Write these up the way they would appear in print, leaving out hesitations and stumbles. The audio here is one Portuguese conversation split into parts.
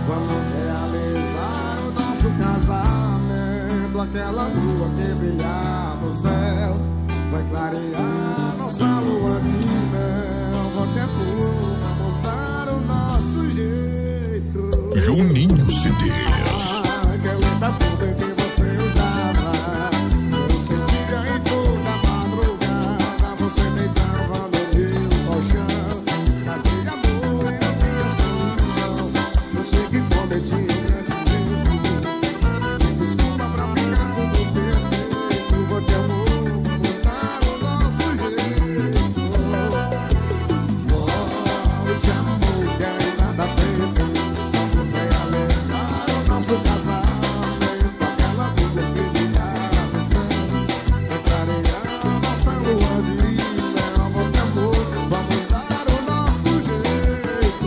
Vamos realizar o nosso casamento. Aquela lua que brilha no céu vai clarear nossa lua de mel. Qualquer coisa, vamos dar o nosso jeito. Juninho CDs. Aquela da fruta que você usava, eu sentia em toda madrugada. Você deitava no meu colchão, fazia amor e não tinha solidão. Eu sei que cometi um grande erro. Desculpa pra ficar tudo perfeito. Vou te amor, vamos dar o nosso jeito. Vou te amor, que ainda dá tempo. Vamos realizar o nosso casamento. Aquela vida que brilha no céu vai clarear nossa lua de mel. Vou te amor, vamos dar o nosso jeito.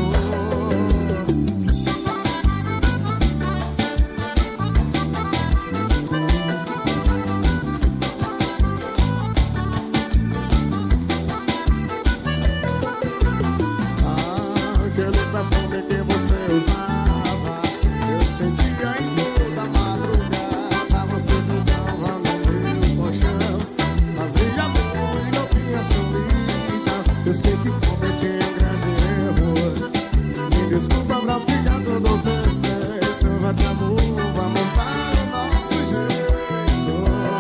Aquele perfume que você usava, eu sentia em toda madrugada. Você deitava no meu colchão, fazia amor e não tinha solidão. Eu sei que cometi um grande erro. Me desculpa pra ficar todo perfeito. Vai te amor, vamos dar o nosso jeito.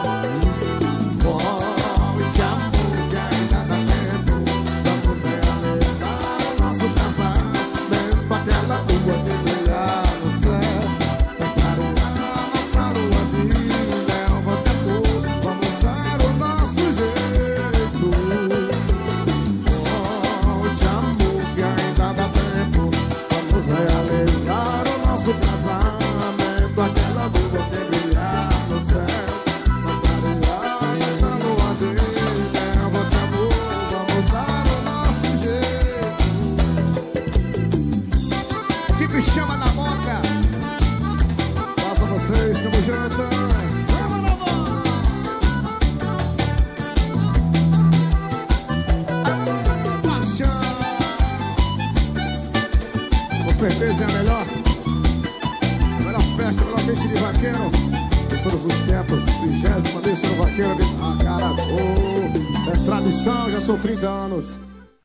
Volte amor, que ainda dá tempo. Vamos realizar o nosso casamento. Aquela lua que brilha no céu vai clarear nossa lua de mel. Volte amor, vamos dar o nosso jeito. Volte amor, que ainda dá tempo. Vamos realizar o nosso casamento. Aquela lua que brilha no céu vai clarear nossa lua de mel. Volte amor, vamos dar o nosso jeito. Que me chama na boca. Faça vocês, tamo junto. Vamos na boca. Paixão. Com certeza é a melhor festa, a melhor deixa de vaqueiro de todos os tempos. 30ª deixa do vaqueiro. Ah, cara, oh, é tradição, já sou 30 anos.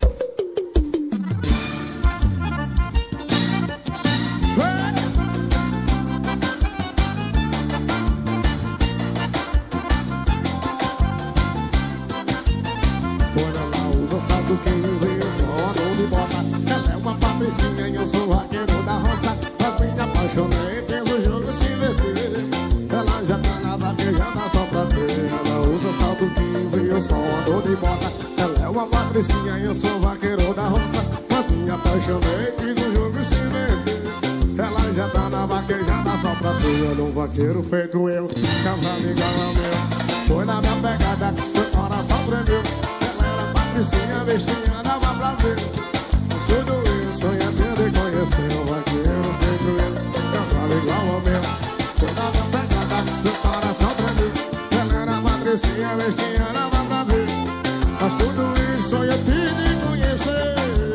Quando ela usa salto 15, eu só ando de bota. Ela é uma patricinha e eu sou vaqueiro da roça. Mas me apaixonei, fez o jogo se inverter. Ela já tá na vaquejada só pra ter. Ela usa salto 15 e eu só ando de bota. Ela é uma patricinha e eu sou vaqueiro da roça. Mas me apaixonei, fiz o jogo se inverter. Ela já tá na vaquejada só pra ter. Olha um vaqueiro feito eu, cavalo igual ao meu. Foi na minha pegada que seu coração tremeu. Ela era patricinha, vestinha, dava pra ver. Mas tudo isso eu ia ter de conhecer. Um vaqueiro feito eu, cavalo igual ao meu. Foi na minha pegada que seu coração tremeu. Ela era patricinha, vestinha, dava pra ver. Mas tudo isso eu ia ter de conhecer.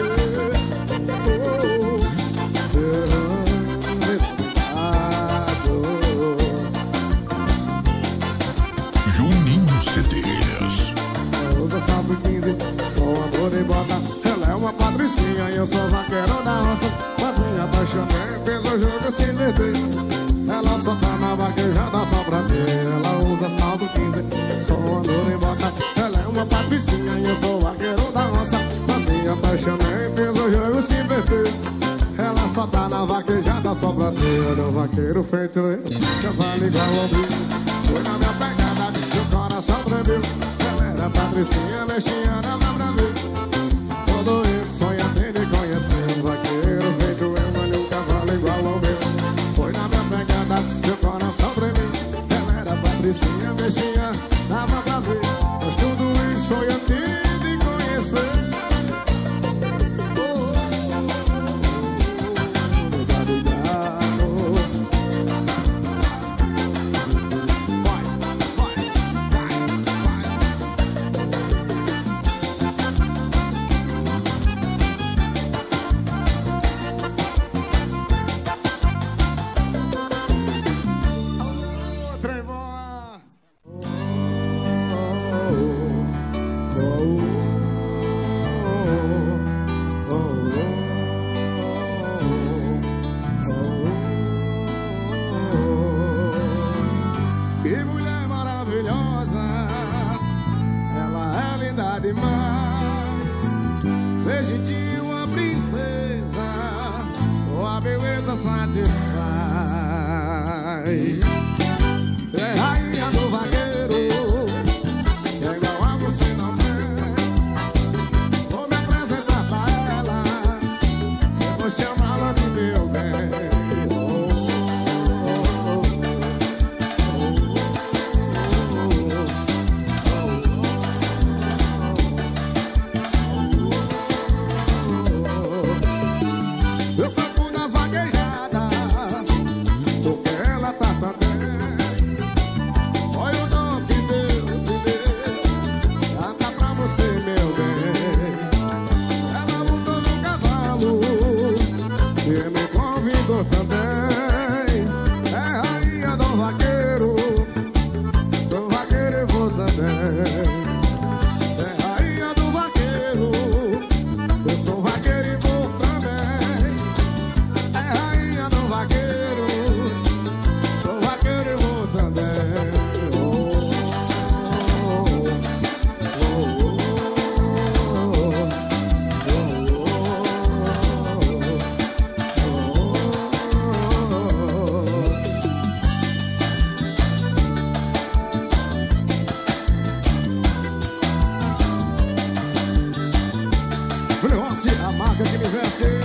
Juninho CDs. Usa salto 15, só andou de bota. Ela é uma patricinha e eu sou vaqueiro da roça. Mas me apaixonei, fez o jogo se inverter. Ela só tá na vaquejada só pra ter. Ela usa salto 15, só andou de bota. Ela é uma patricinha e eu sou vaqueiro da roça. Mas me apaixonei, fez o jogo se inverter. Ela só tá na vaquejada só pra ter. Olha o vaqueiro feito eu, cavalo igual ao meu. Foi na minha pegada que seu coração tremeu. Ela era patricinha, vestinha, dava pra ver. Tudo isso eu ia ter de conhecer. Um vaqueiro feito eu, olha um cavalo igual ao meu. Foi na minha pegada que seu coração tremeu. Ela era patricinha, vestinha, dava pra ver. Mas tudo isso eu ia ter de conhecer. demais. Vejo em ti uma princesa, sua beleza satisfaz. É rainha do vaqueiro, que é igual a você não tem. Vou me apresentar pra ela, eu vou chamá-la de meu bem. Eu campo nas vaquejadas, porque ela tá também. Olha o dom que Deus me deu, canta pra você, meu bem. Ela montou no cavalo e me convidou também. É rainha do vaqueiro, sou vaqueiro e vou também. É rainha do vaqueiro, eu sou vaqueiro e vou também. É rainha do vaqueiro, sou vaqueiro e vou também. Fluence, a marca que me veste.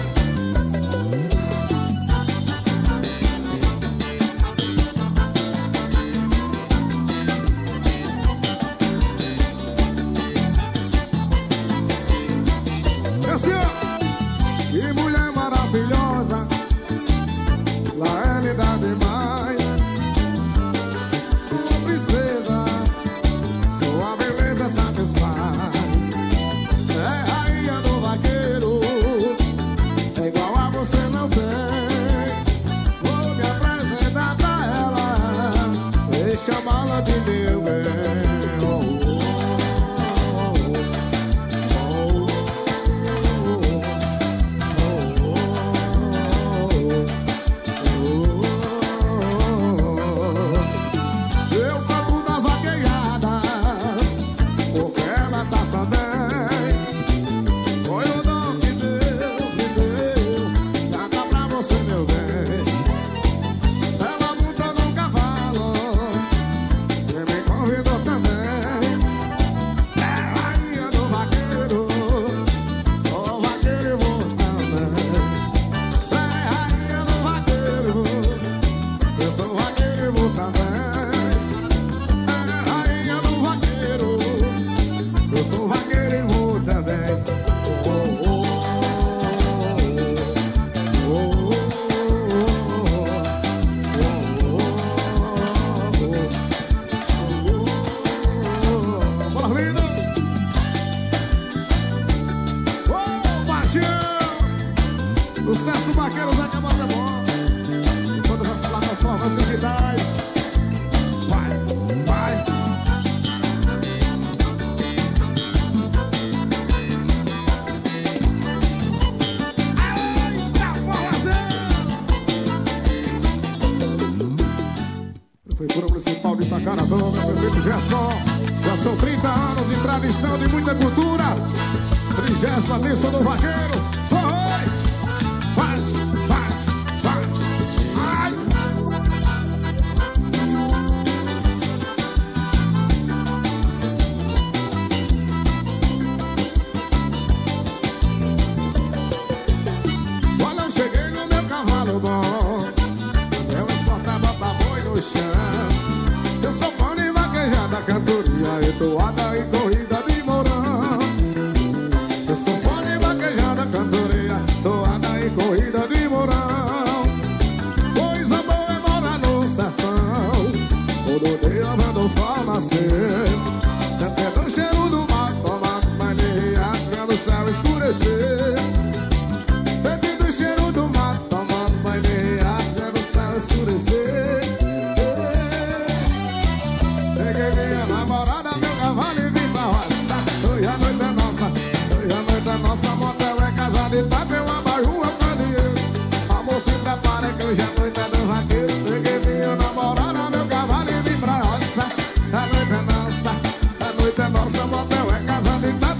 Que mulher maravilhosa, lá é linda demais. Uma princesa, sua beleza satisfaz. É rainha do vaqueiro, é igual a você não tem. Vou me apresentar pra ela e chamá-la de meu bem. Eu canto nas vaquejadas, porque ela tá também. Foi o dom que Deus me deu, canta pra você, meu bem. Ela monta no cavalo e me convidou também. É rainha do vaqueiro, sou vaqueiro e vou também. É rainha do vaqueiro, eu sou vaqueiro e vou também. É rainha do vaqueiro, eu sou vaqueiro e vou também. Bora, lindo! Ô, baixinho! Sucesso do Vaqueiro Zé Camargo é bom. Em todas as plataformas digitais. Vai, vai! Prefeitura Municipal de Itacaratanga, prefeito Gerson. Já são 30 anos de tradição de muita cultura. 30ª missa do vaqueiro. Oi! Vai, vai, vai! Ai! Olha, eu cheguei no meu cavalo bom, eu exportava pra boi no chão. Eu sou fã de vaquejada, cantoria, toada e corrida de mourão. Eu sou fã de vaquejada, cantoria, toada e corrida de mourão. Coisa boa é morar no sertão, todo dia vendo o sol nascer. Sentindo o cheiro do mato, tomando banho de riacho, vendo o céu escurecer. Sentindo o cheiro do mato, tomando banho de riacho, vendo o céu escurecer. Peguei minha namorada, meu cavalo e vim pra roça. Hoje a noite é nossa, hoje a noite é nossa. Motel é casa de tapa, eu abaixo o candeeiro. Amor, se prepara que hoje a noite é do vaqueiro. Peguei minha namorada, meu cavalo e vim pra roça. A noite é nossa, motel é casa de tapa.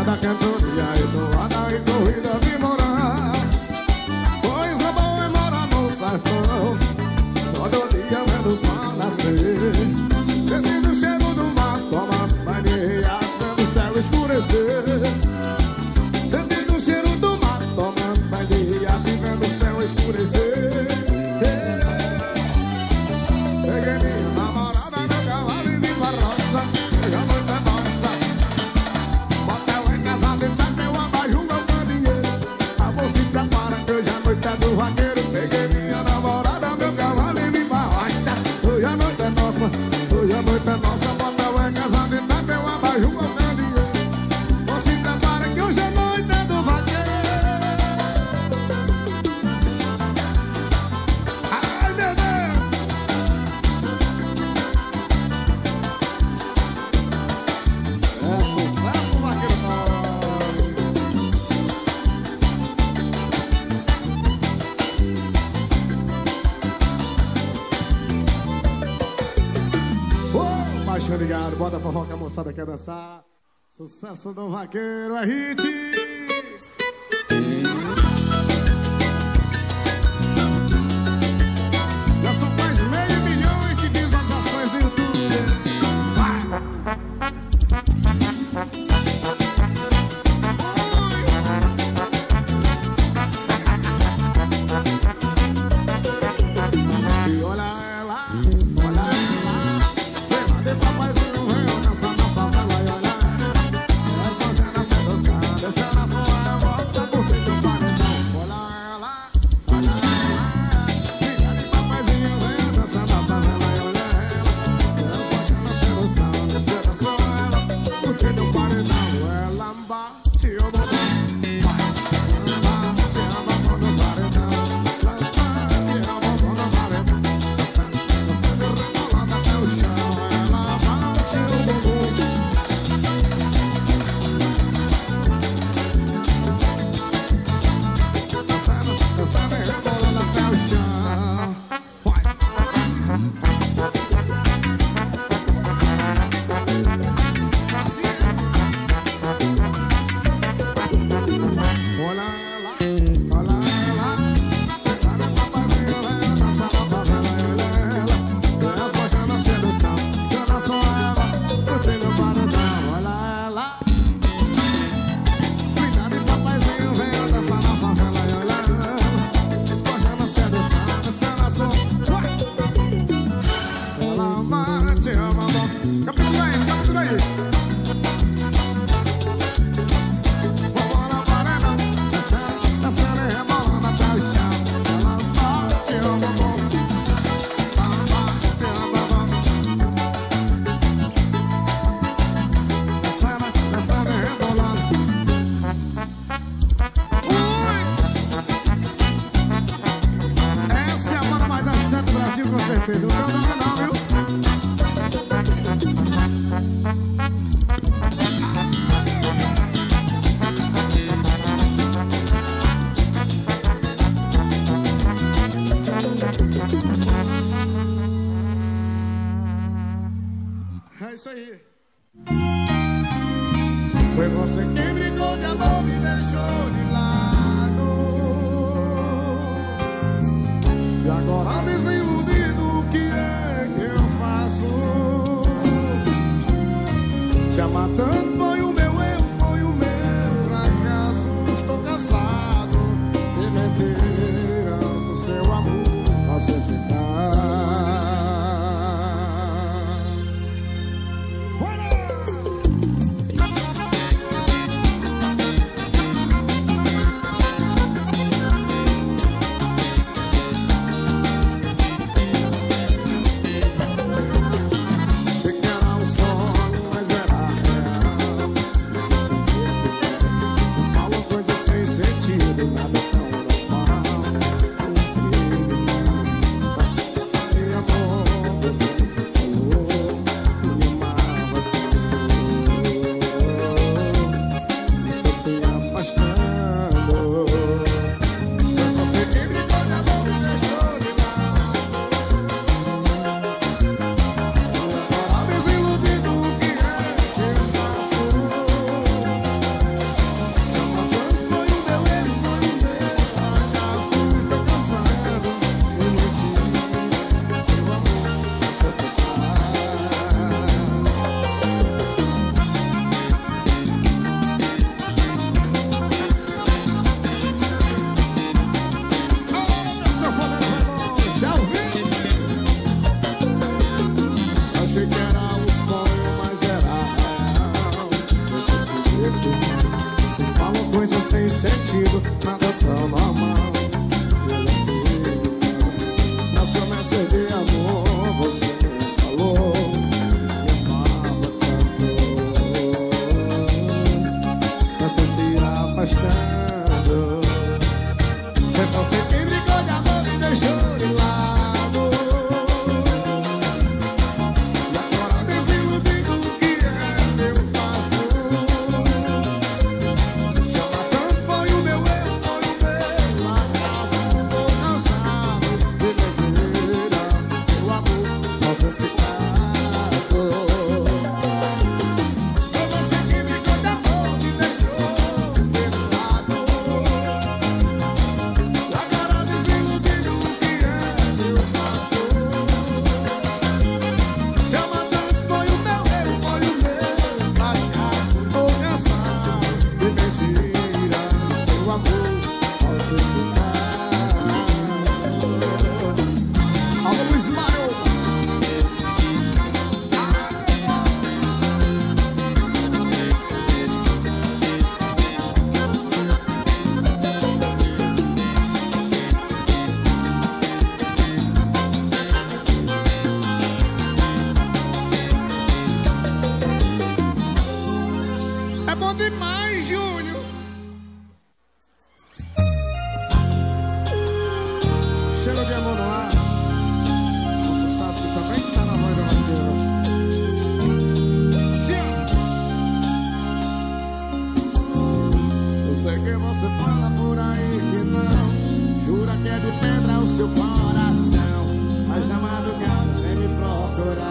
da cantoria e toada e corrida de morar. Coisa boa é morar no sertão, todo dia vendo o sol nascer, sentindo o cheiro do mar, tomando banho de riacho, vendo o céu escurecer. Sentindo o cheiro do mar, tomando banho de riacho e vendo o céu escurecer. Peguei minha namorada no cavalo e vim pra roça, hoje a noite é nossa. Bota ela em casada e tá meu abajur, meu candeeiro. Amor, se prepara que hoje a noite é do vaqueiro. Peguei minha namorada, meu cavalo e vim pra roça, hoje a noite é nossa, hoje a noite é nossa. Bota ela em casada e tá meu abajur, meu candeeiro. Amor, se prepara que hoje a noite é do vaqueiro. Ai, meu Deus! É sucesso, vaqueiro nobre. Ô, baixinho ligado, bota forró que a moçada quer dançar. Sucesso do vaqueiro é hit. Já são mais meio milhões de visualizações no YouTube. Vai! E olha ela, olha ela. Vem lá de papaizinho, vem dançar na favela e olha ela. Elas fazendo essa dança, descendo a sua volta por dentro do paredão. Olha ela, olha ela. Vem lá de papaizinho, vem dançar na favela e olha ela. Elas fazendo essa dança, descendo a sua volta por dentro do paredão. Ela bate o botão. Com certeza, não tem nome não, viu? É isso aí. Foi você quem brincou de amor, me deixou de lado. E agora desiludido, o que é que eu faço? Te amar tanto foi o meu erro, foi o meu fracasso. Estou cansado de mentiras do seu amor falsificar. coisa sem sentido, nada tão normal. Nas promessas de amor você me falou, me amava tanto, mas você se afastando. Foi você que brigou de amor e deixou de lado. E agora desiludido, o que é que eu faço? Se amar tanto foi o meu erro, foi o meu acaso. Tô cansado de mentiras do seu amor falsificado. Foi você que brigou de amor e deixou de lado. E agora desiludido, o que é que eu faço? Se amar tanto foi o meu erro, foi o meu fracasso. Tô cansado de mentiras do seu amor falsificado. Alô, Luiz Mário. É bom demais, Júnior. Cheiro de amor no ar. Nosso Sassi também tá na voz da vaqueira. Sim. Eu sei que você fala por aí que não, jura que é de pedra o seu coração, mas na madrugada vem me procurar.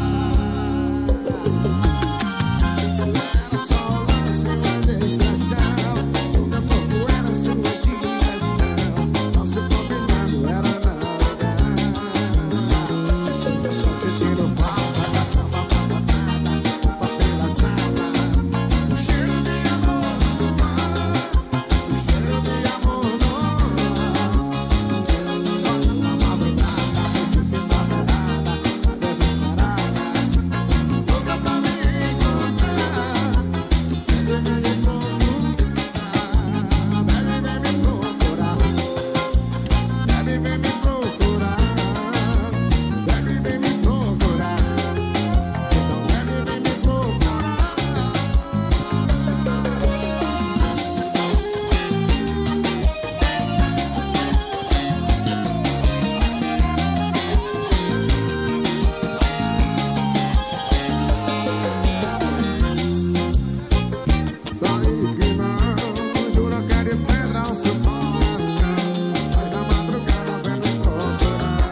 Era só um lance, uma distração. O meu corpo era sua direção. Nosso combinado era não ligar. Mas tô sentindo falta da cama amarrotada, roupa pela sala. O cheiro de amor no ar, o cheiro de amor no ar. Só na madrugada, eu fiquei na beirada, desesperada, louca pra me encontrar. Baby, vem me procurar. Baby, vem me procurar. Baby, vem me procurar. Então, baby, vem me procurar. Daí que não, jura que é de pedra o seu coração, mas na madrugada vem me procurar.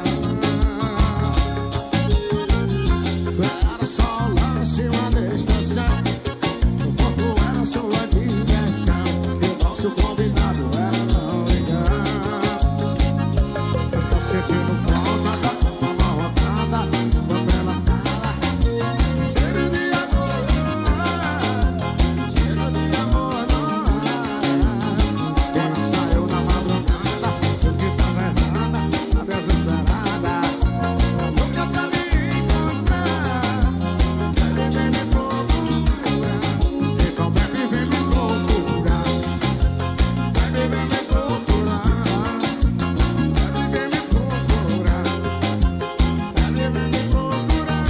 Era só um lance, uma distração. O corpo era sua direção. E o nosso combinado era não ligar. Mas tô sentindo falta da cama amarrotada, roupa pela sala. Cheiro de amor no ar, cheiro de amor no ar. Quando saiu na madrugada, eu que tava errada, tá desesperada, louca pra me encontrar. Baby, vem me procurar. Então, baby, vem me procurar. Baby, vem me procurar. Baby, vem me procurar. Baby, vem me procurar.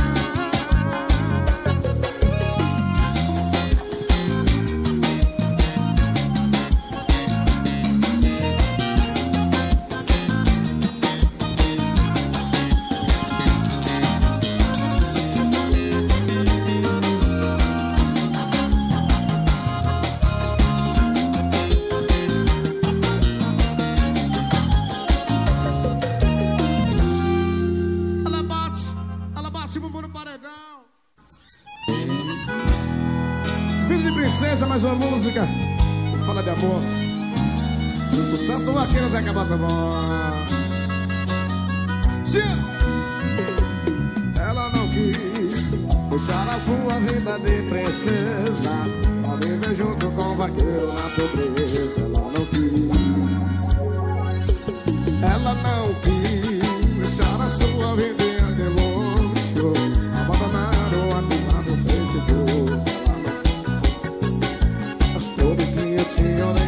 Ela bate bumbum no paredão. Filho de princesa, mais uma música que fala de amor. O sucesso do vaqueiro Zeca Botobó. Sim. Ela não quis deixar a sua vida de princesa pra viver junto com o vaqueiro na pobreza. Ela não quis. Ela não quis deixar a sua vida de luxo, abandonar o WhatsApp, o Facebook. Mas tudo que eu tinha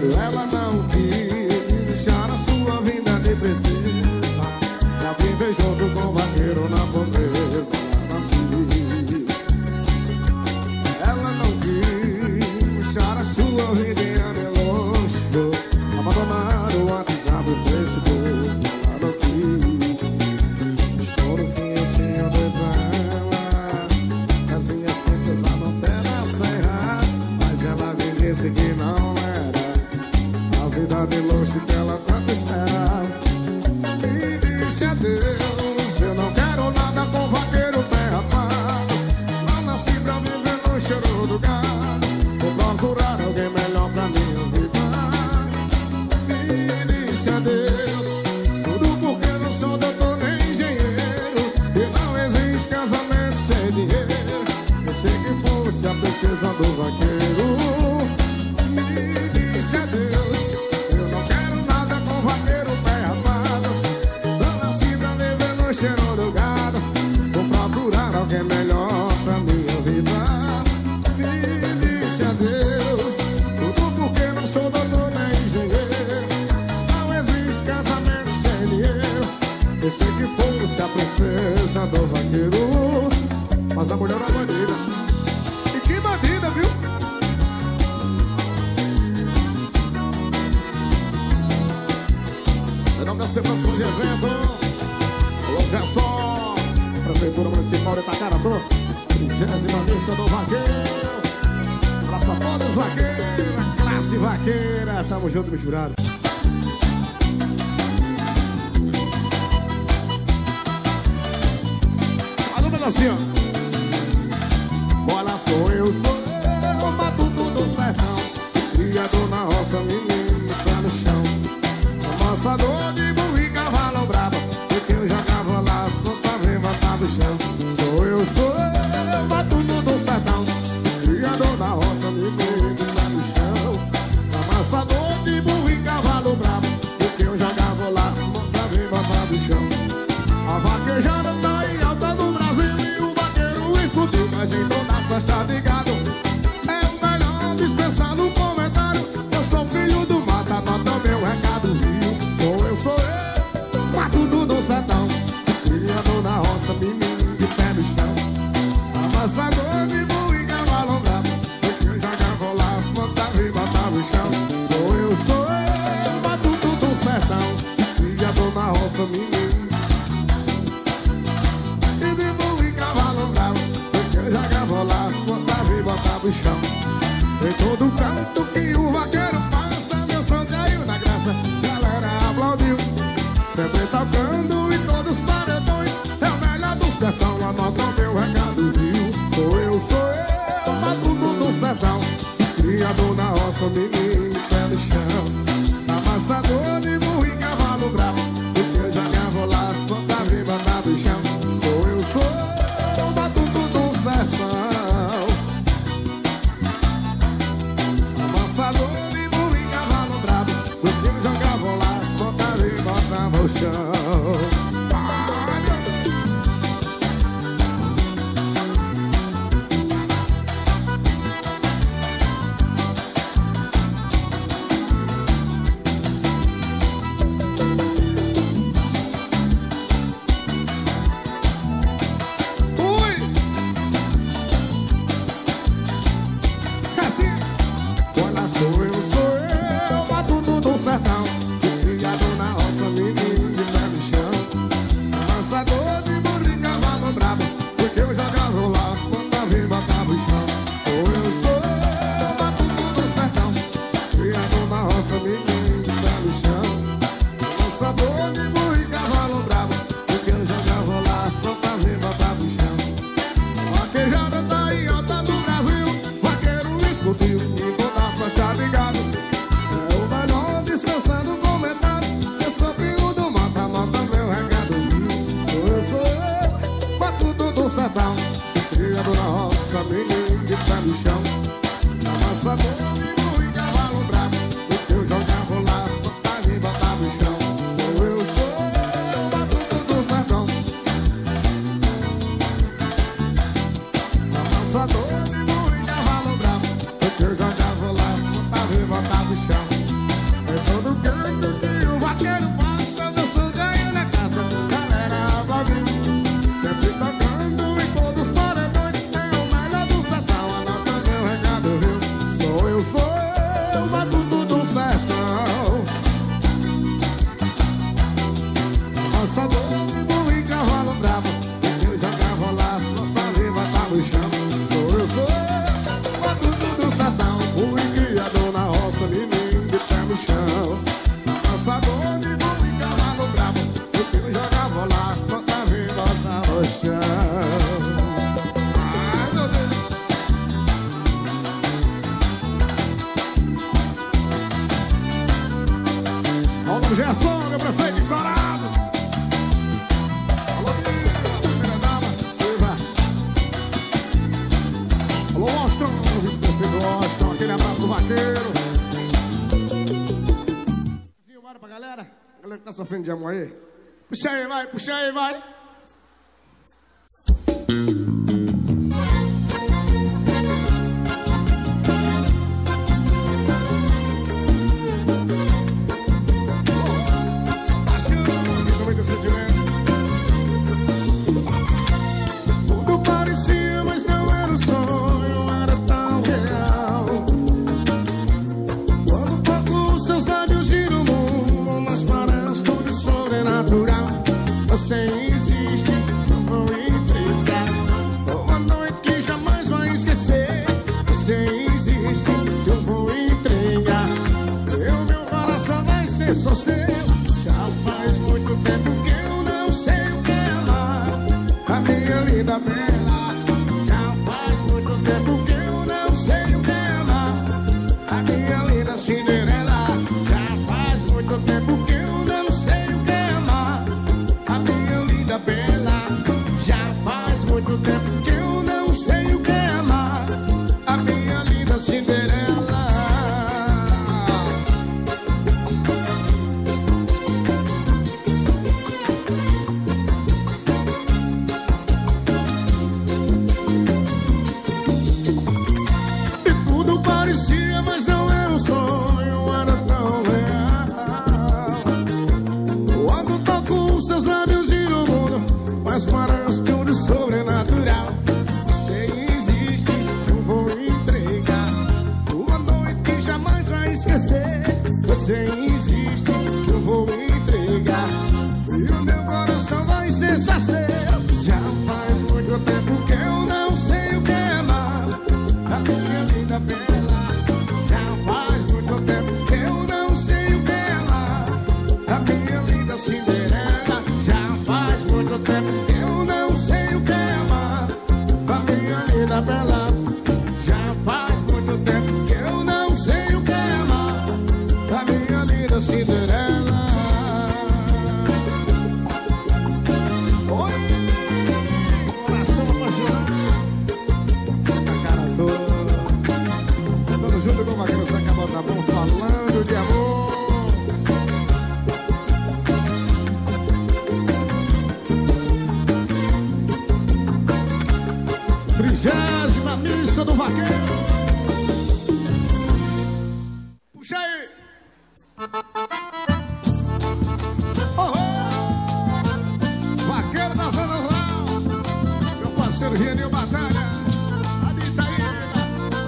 Ela não quis deixar a sua vida de princesa. Já vive junto com o vaqueiro na pobreza. Ela não quis deixar a sua vida de luxo, abandonar o WhatsApp e o Facebook. Ela não quis. Tudo que eu tinha dei pra ela, casinha simples lá no pé da serra. Mas ela me disse que não era a vida de luxo que ela tanto esperava. E disse adeus, eu não quero nada com vaqueiro pé rapado. Não nasci pra viver no cheiro do gado. Vou procurar alguém melhor pra minha vida. E disse adeus, tudo porque não sou doutor nem engenheiro. E não existe casamento sem dinheiro. Eu sei que fosse a princesa do vaqueiro. E disse adeus, eu não quero nada com vaqueiro pé rapado. Não nasci pra viver no cheiro do gado. Vou procurar alguém melhor pra minha vida. E disse adeus, tudo porque não sou doutor nem engenheiro. Não existe casamento sem dinheiro. Eu sei que fosse a princesa do vaqueiro. Mas a mulher é bandida. E que bandida, viu? Eu não quero ser produção de evento. Hoje é só Prefeitura Municipal de Itacaratu, 30ª missa do vaqueiro. Abraço a todos os vaqueiros, classe vaqueira. Tamo junto, misturado. Olha o negocinho. Olha, sou eu, matuto do sertão, criador na roça, menino, pé no chão. Amassador de burro e cavalo brabo, porque eu jogava laço pra ver matar do chão. Sou eu, matuto do sertão, criador da roça, menino, pé no chão. Amassador de burro e cavalo brabo, porque eu jogava laço pra ver matar do chão. A vaquejada tá em alta no Brasil e o vaqueiro escutou, mas em toda a festa tá ligado. É o melhor dispensar no comentário. Eu sou filho do mata, nota meu recado, viu? Sou eu, matuto do sertão, criador da roça, menino de pé no chão. Amassador de burro e cavalo brabo, porque eu jogava laço, mandava e botava o chão. Sou eu, matuto do sertão, criador da roça, menino de burro e cavalo brabo, porque eu jogava laço, mandava e botava o chão. Em todo canto que o vaqueiro passa, meu som caiu na graça, galera aplaudiu. Sempre tocando em todos os paredões, é o melhor do sertão, anota o meu recado, viu? Sou eu, matuto do sertão, criador na roça, menino, pé no chão. Amassador de burro e cavalo bravo, porque eu jogava laço, botava e botava o chão. Sou eu, matuto do sertão, amassador de burro e cavalo bravo, porque eu jogava laço, botava e botava o chão. Amassador de burro e cavalo bravo, porque eu jogava laço, botava e botava o chão. no chão. Amassador de bom e cavalo bravo, o filho jogava laço, botava e botava no chão. Ai, meu Deus. Alô, Gerson, meu prefeito estourado. Alô, primeira dama, viva. Alô, Austin, o vice-prefeito Austin, aquele abraço do vaqueiro. Bora pra galera. A galera que tá sofrendo de amor aí. Puxa aí, vai, puxa aí, vai. Tudo parecia, mas não era um sonho, era tão real. Quando toco os seus lábios giram o mundo, mas parece tudo sobrenatural. Você existe, eu vou entregar uma noite que jamais vai esquecer. Você existe, eu vou entregar. Meu coração vai ser só seu. Já faz muito tempo que eu não sei o que é amar, a minha linda bela. Já faz muito tempo que eu não sei o que é amar, a minha linda Cinderela. Já faz muito tempo que eu não sei o que é amar, a minha linda bela. Já faz muito tempo que eu não sei o que é amar, a minha linda Cinderela. Parecia, mas não era um sonho, era tão real. Quando toco os seus lábios e o mundo, mas parece tudo sobrenatural. Você existe, eu vou entregar uma noite que jamais vai esquecer. Você existe, eu vou entregar, e o meu coração vai ser só seu. Já faz muito tempo que eu não sei o que é amar, a minha vida bela. Cinderela, já faz muito tempo que eu não sei o que é amar, a minha linda bela. Já faz muito tempo que eu não sei o que é amar, a minha linda Cinderela. Oi, coração apaixonado, saca a cara toda. Tamo junto com o vaqueiro, saca a bota bom, falando de amor. 30ª missa do vaqueiro. Puxa aí. Oh, oh. Vaqueiro da Zona Rural, meu parceiro Genil Batalha, Aditaíba.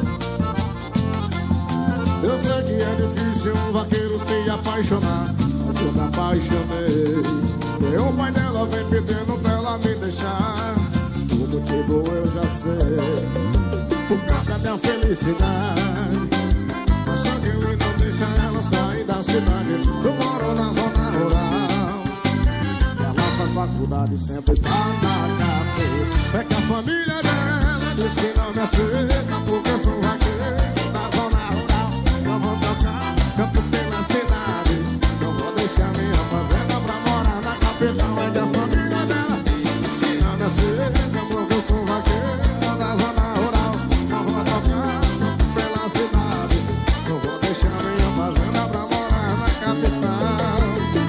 Eu sei que é difícil um vaqueiro se apaixonar, mas eu me apaixonei. E o pai dela vem pedindo pra ela me deixar. O motivo eu já sei, por causa da felicidade. Mas só que ele não deixa ela sair da cidade. Eu moro na zona rural, ela faz faculdade, sempre tá na cabeça. É que a família dela diz que não me aceita, porque eu sou vaqueiro na zona rural. Não vou tocar canto pela cidade, não vou deixar minha fazenda pra morar na capital. É que a família dela diz que não me aceita, porque eu sou vaqueiro da zona rural. Não vou tocar pela cidade, não vou deixar minha fazenda pra morar na capital.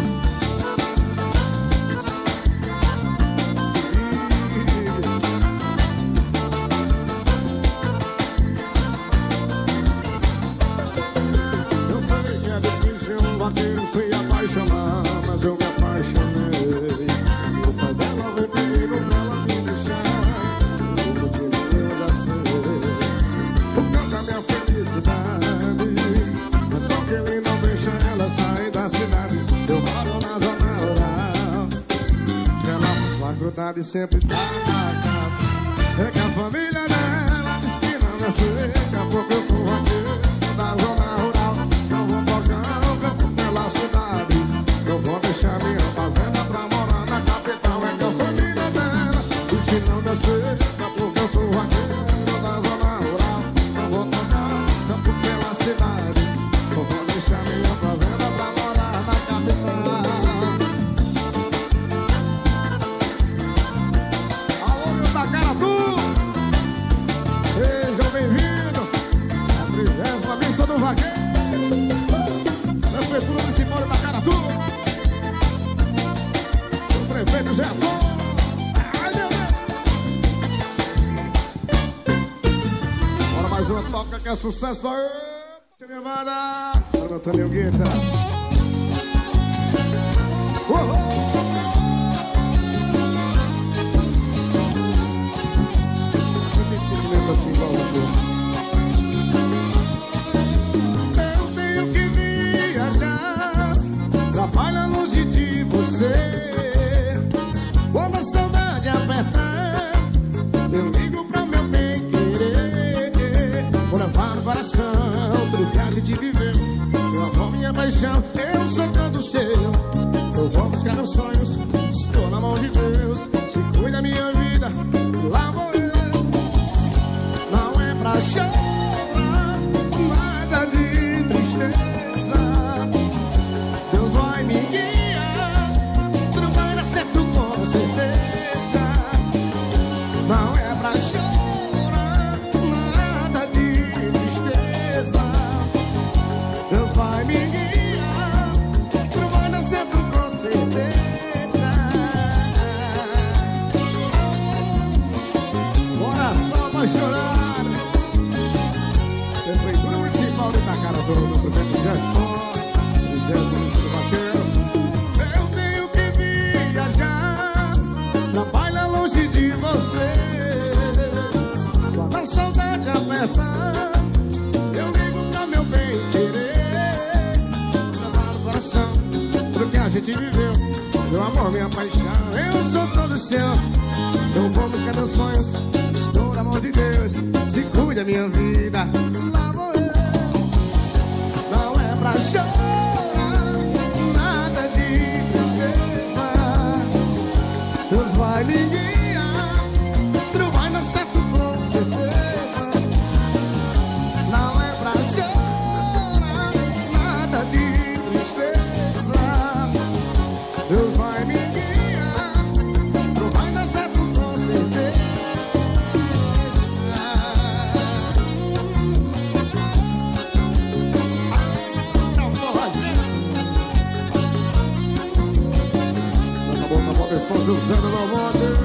Eu sei que é difícil um vaqueiro se apaixonar, mas eu me apaixonei. E o pai dela veio pedindo pra ela me deixar. O motivo eu já sei, por causa da minha felicidade. Mas só que ele não deixa ela sair da cidade. Eu moro na zona rural, ela faz faculdade, sempre tá na casa. É que a família dela diz que não me aceita, porque eu sou vaqueiro da zona rural. Não vou tocar que é sucesso aí. Deixa eu me mandar. Para o Antônio Guita. Não tem sentimento assim igual o teu. Eu tenho que viajar, trabalho longe de você. Quando a saudade apertar, eu ligo pra meu bem querer. Vou levar no coração tudo que a gente viveu. Meu amor, minha paixão, eu sou todo seu. Eu vou buscar meus sonhos, estou na mão de Deus. Se cuida da minha vida, lá vou eu. Não é pra chorar, nada de tristeza. Deus vai me guiar, tudo vai dar certo com certeza. Não é pra chorar, nada de tristeza. Deus vai me guiar, tudo vai dar certo com certeza. Bora só pra chorar. Prefeitura Municipal de Itacara, do prefeito Gerson, 30º do Vaqueiro. Eu tenho que viajar, trabalho longe de você. Quando a saudade apertar, eu ligo pra meu bem querer. Levar no coração tudo que a gente viveu. Meu amor, minha paixão, eu sou todo seu. Eu vou buscar meus sonhos, estou na mão de Deus. Se cuida da minha vida, lá vou eu. Não é pra chorar, nada de tristeza. Deus vai me guiar, tudo vai dar certo com certeza. Não é pra chorar, nada de tristeza. Deus vai me guiar, tudo vai dar certo com certeza. Acabou, só José do Monte.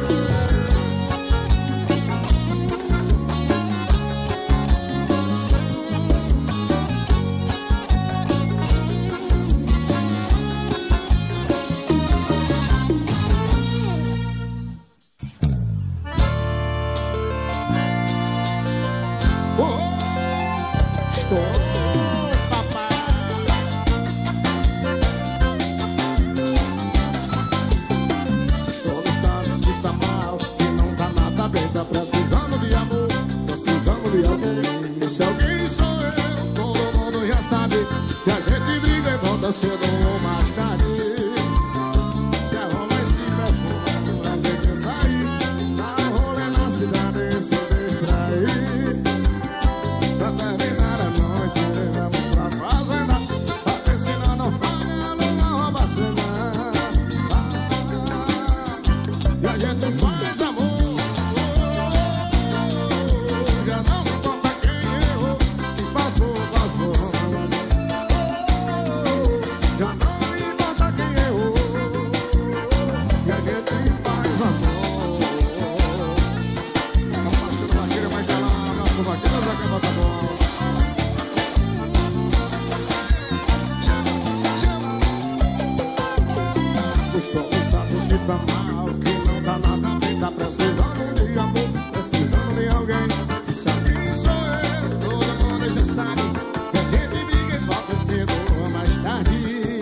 Cedo ou mais tarde, se arruma esse perfume pra gente sair, dá um rolê na cidade, se distrair. Pra terminar a noite, vamos pra fazenda, pra ver se nós não falha, não rouba a cena. E a gente faz amor, já não importa quem errou, que passou, passou. Já não importa quem errou, e a gente faz amor. A paixão do vaqueiro vai calar, mas o vaqueiro já quer botar bom. O status que tá mal, que não tá nada bem, tá precisando de amor, precisando de alguém. E se alguém sou eu, todo mundo já sabe que a gente briga e volta cedo ou mais tarde.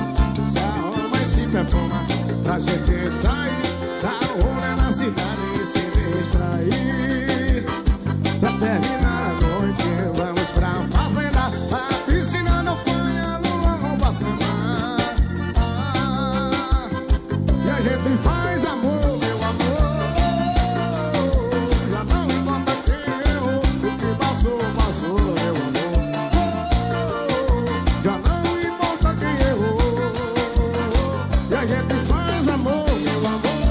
Perfuma pra gente sair, dar um rolê na cidade e se distrair. Pra terminar a noite, vamos pra fazenda, a piscina não falha, não rouba a cena. E a gente faz amor, meu amor. Já não importa quem errou, o que passou, passou, meu amor. Já não importa quem errou, e a gente faz amor, meu amor.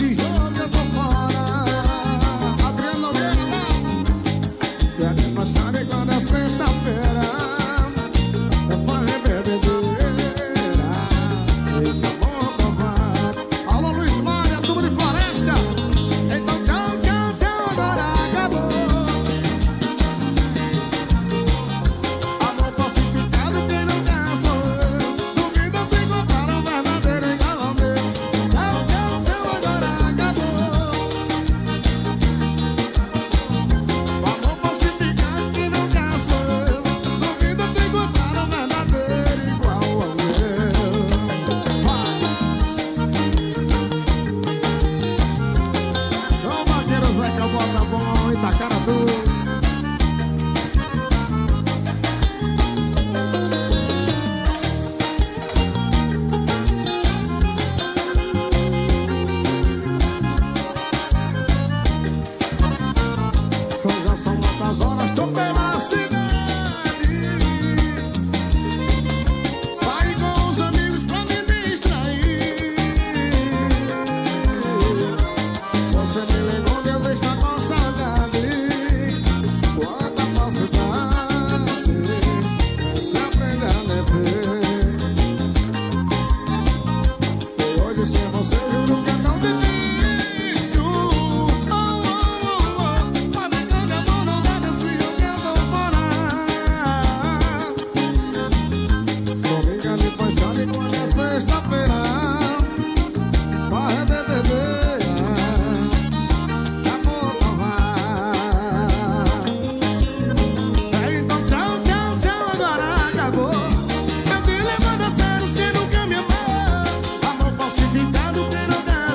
desse jogo eu tô fora. Adriano Nogueira, e a mesma chave quando é sexta-feira. Eu falei bebedeira, eita bom provar. Alô Luiz Mário, turma de Floresta. Então tchau, tchau, tchau, agora acabou. Amor falsificado, quem não quer sou eu. Duvido te encontrar um verdadeiro igual ao meu. Tchau, tchau, tchau, agora acabou. Amor falsificado, quem não quer sou eu. Duvido te encontrar um verdadeiro igual ao meu. Sou o vaqueiro Zeca, bota bom, Itacaratu. Já são muitas horas, tô pela cidade. Saí com os amigos pra me distrair. Você me ligou, Deus está com saudades. Quanta falsidade, se aprende a beber. E hoje sem você juro que é tão difícil. Mas negando amor não dá desse jogo que eu tô fora. Só me engano e faz chave quando é sexta-feira. Corre bebedeira, amor provar. Então tchau, tchau, tchau, agora acabou. Eu te levando a sério, você nunca me amou. Amor falsificado, quem não quer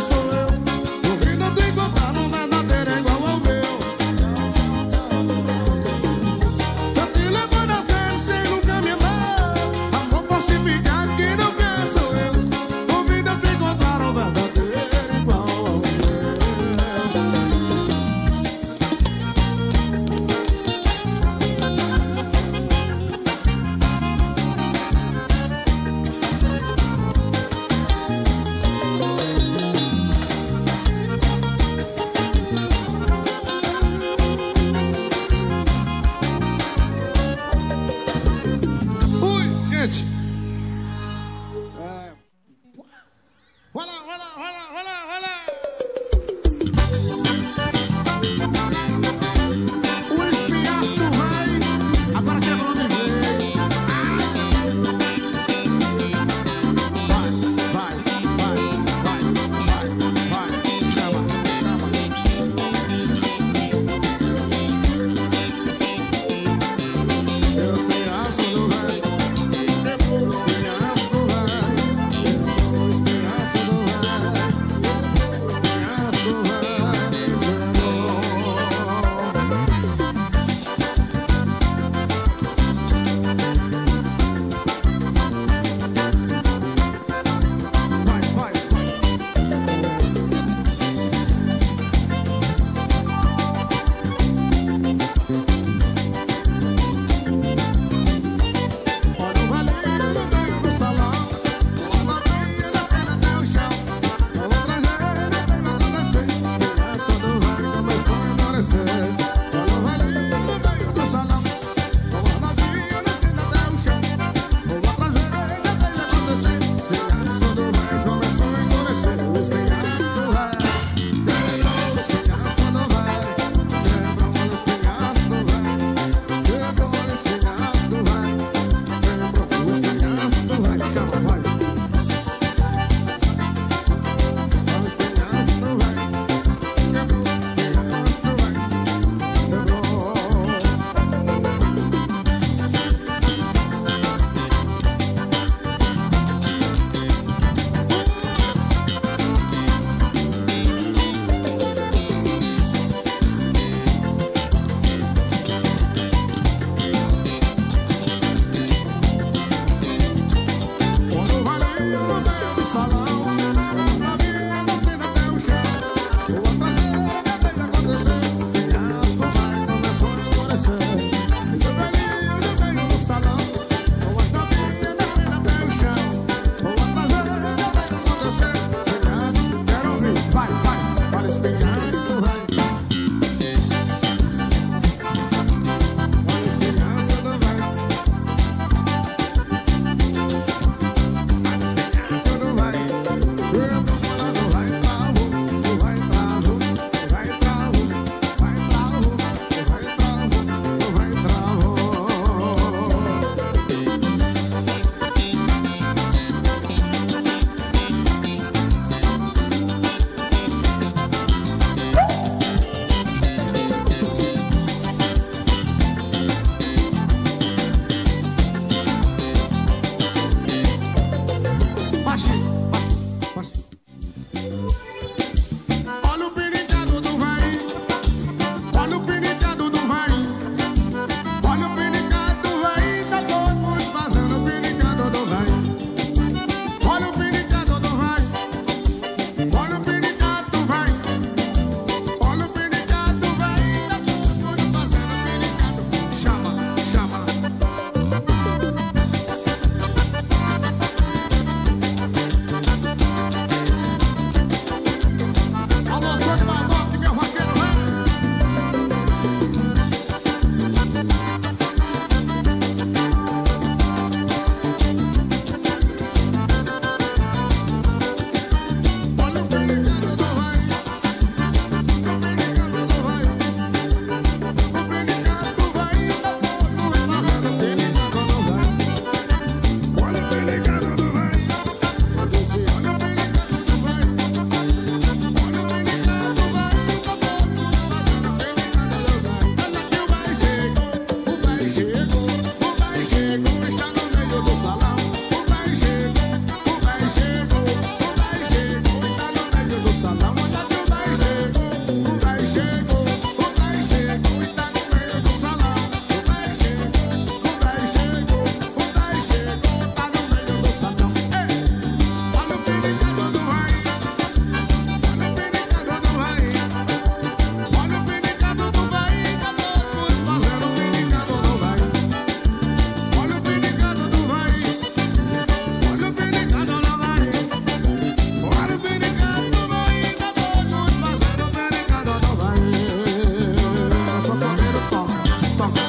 Olha o pinicado do vai. Olha o pinicado do vai. Olha o pinicado do vai. Tá todo mundo fazendo o pinicado do vai. Olha o pinicado do vai. Olha o pinicado do vai. Olha o pinicado do vai. Tá todo mundo fazendo o pinicado. Chama, chama. Alô, Antônio Barbosa, meu vaqueiro, vai. Olha o pinicado do vai. O pinicado do vai. O pinicado do vai. Tá todo mundo fazendo o pinicado do vai. Olha o pinicado do vai. Olha o pinicado do vai. Olha o pinicado do vai. Tá todo mundo fazendo o pinicado do vai. Olha que o vai chegou. O vai chegou. O vai chegou. Está no meio do salão. O vai chegou. O vai chegou. O vai chegou. Está no meio do salão. Olha que o vai chegou. O vai chegou. O vai chegou. Está no meio do salão. O vai chegou. O vai chegou. O vai chegou. Está no meio do salão. Ei! Olha o pinicado do vai. Olha o pinicado do vai. Olha o pinicado do vai. Tá todo mundo fazendo o pinicado do vai. Olha o pinicado do vai. Olha o pinicado do vai. Olha o pinicado do vai. Tá todo mundo fazendo o pinicado do vai. Eu sou comido, toma, toma.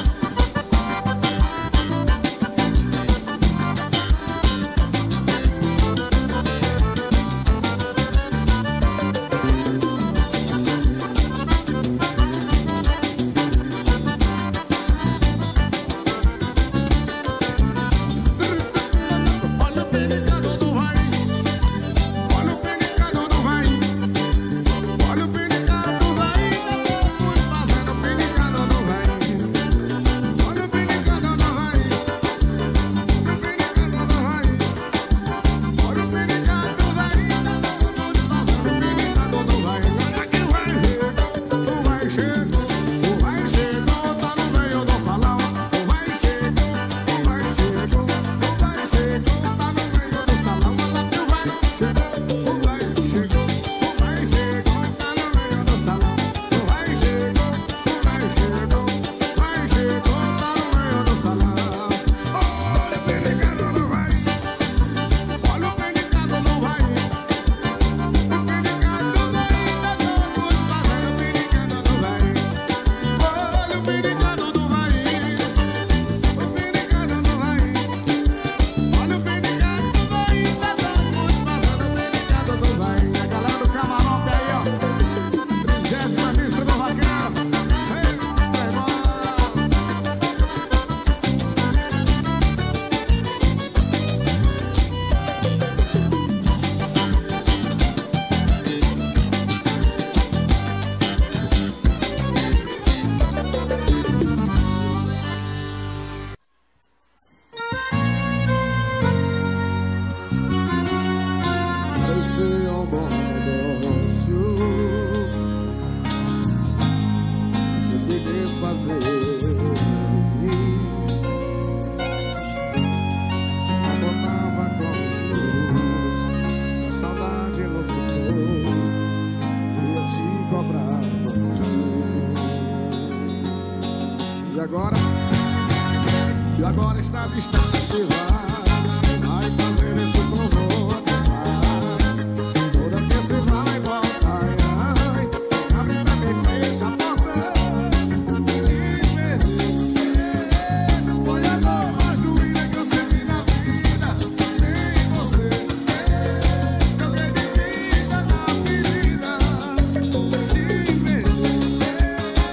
Olha o pinicado do vai. Olha o pinicado do vai. Olha o pinicado do vai. Tá todo mundo fazendo o pinicado do vai. Olha o pinicado do vai. O pinicado do vai. Olha o pinicado do vai. Tá todo mundo fazendo o pinicado do vai. Olha que o vai chegou. O vai chegou. Tá no meio do salão. O vai chegou. O vai chegou. O vai chegou. Tá no meio do salão. Olha que o vai chegou. O vai chegou. O vai chegou. Tá no meio do salão. O vai chegou. O vai chegou. Vai chegou. Tá no meio do salão. Olha o pinicado do vai. Olha o pinicado do vai. O pinicado do vai. Tá todo mundo fazendo o pinicado do vai. Olha o pinicado do vai. O pinicado do vai. Olha o pinicado do vai. Tá todo mundo fazendo o pinicado do vai. A galera do camarote aí, ó. 30ª missa do vaqueiro. Ei, playboy. Esse é um bom negócio. Você se desfazer. Se comportava como luz. A saudade não ficou. Ia te cobrar. E agora? E agora está distante que vai fazer isso com os outros. Toda vez você vai voltar. Abre pra mim, fecha a porta. Te perder. Foi a dor mais doída que eu senti na vida. Sem você, joguei de vida na ferida. Te perder.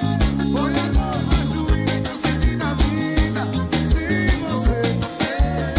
Foi a dor mais doída que eu senti na vida. Sem você,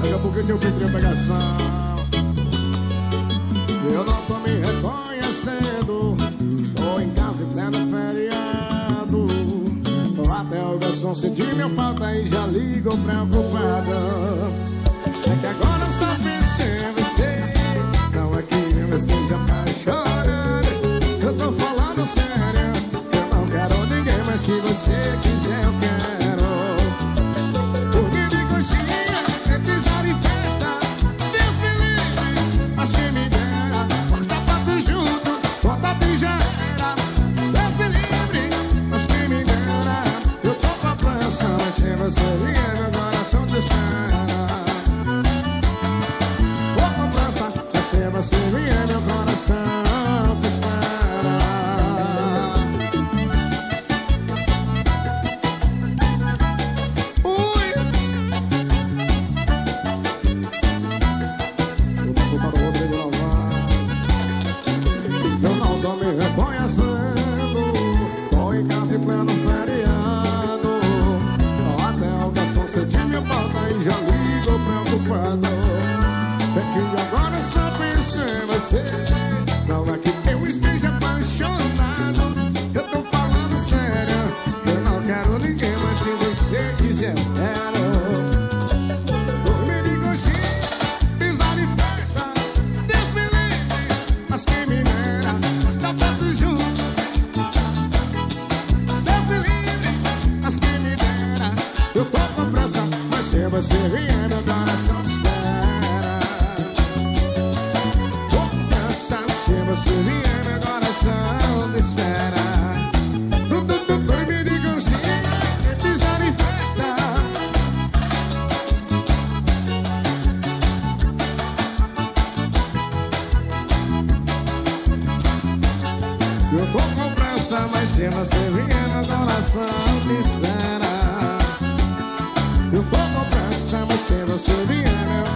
Daqui a pouquinho tem o Pedrinho Pegação. Eu não tô me reconhecendo. Tô em casa em pleno feriado. Até o garçom sentir minha falta e já ligou preocupada. É que agora eu só penso em você. Não é que eu esteja apaixonado. Eu tô falando sério. Eu não quero ninguém, mas se você quiser eu quero. Dormir de coxinha, pisar em festa. Deus me livre, mas quem me dera. Postar papo junto, contato já era. Deus me livre, mas quem me dera. Eu tô com a pressa, mas se você vier meu coração te espera. Tô com a pressa, mas se você vier meu coração te espera. Ui! Eu não tô me reconhecendo. Tô em casa em pleno feriado. Até o garçom sentir minha falta e já ligou preocupado. É que agora eu só penso em você. Não é que eu esteja apaixonado. Eu tô falando sério. Eu não quero ninguém, mas se você quiser eu quero. Dormir de coxinha, pisar em festa. Deus me livre, mas quem me dera. Estar perto junto. Deus me livre, mas quem me dera. Eu tô com pressa, mas se você vier meu coração te espera. Tô com pressa, se você vier meu coração te espera. Dormir de coxinha e pisar em festa. Eu tô com pressa, mas se você vier meu coração te espera. Eu tô com pressa, mas se você vier meu